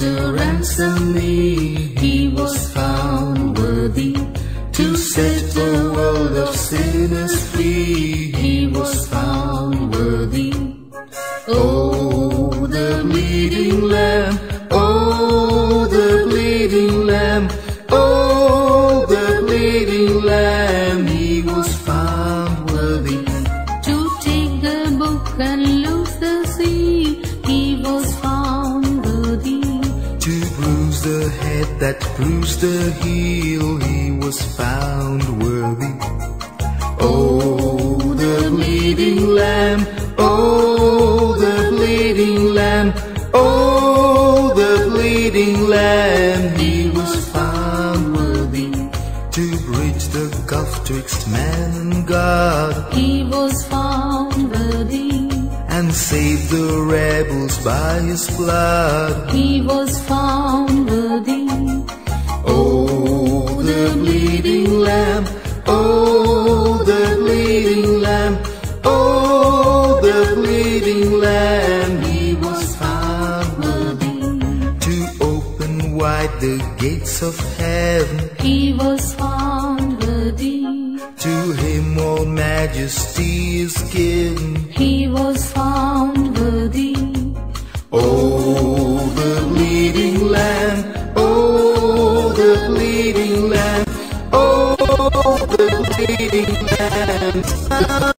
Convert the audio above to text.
to ransom me. He was found worthy to set the world of sinners free. He was found worthy. Oh, the bleeding lamb, oh, the bleeding lamb, oh, the bleeding lamb. He was found worthy to take the book and loose the sea. He was found worthy to bruise the head that bruised the heel. He was found worthy. Oh, the bleeding lamb, oh, the bleeding lamb, oh, the bleeding lamb. He was found worthy to bridge the gulf twixt man and God. He was found worthy and save the rebels by his blood. He was found worthy. Oh, the bleeding lamb, oh, the bleeding lamb, oh, the bleeding lamb. He was found worthy to open wide the gates of heaven. He was found worthy. To him all majesty is given. He was found worthy. Oh, the bleeding lamb, oh, the bleeding lamb, oh, the bleeding lamb.